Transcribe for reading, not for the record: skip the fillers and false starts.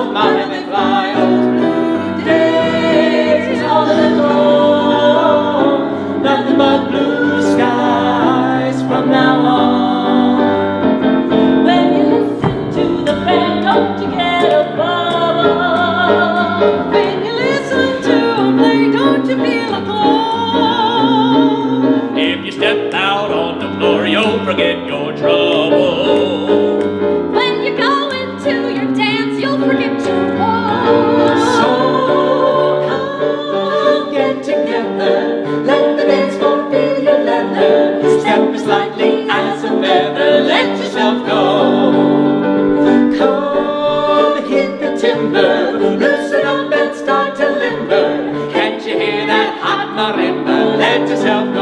don't mind if fly those blue days all alone. Nothing but blue skies from now on. When you listen to the band, don't you get a bubble? When you listen to them play, don't you feel a glow? If you step out on the floor, you'll forget your trouble. When you go into your dance, you'll forget your woes. So come get together, let the dance floor feel your leather. Step as lightly as a feather, let yourself go. Come hit the timber, loosen up and start to limber. Can't you hear that hot marimba? Let yourself go.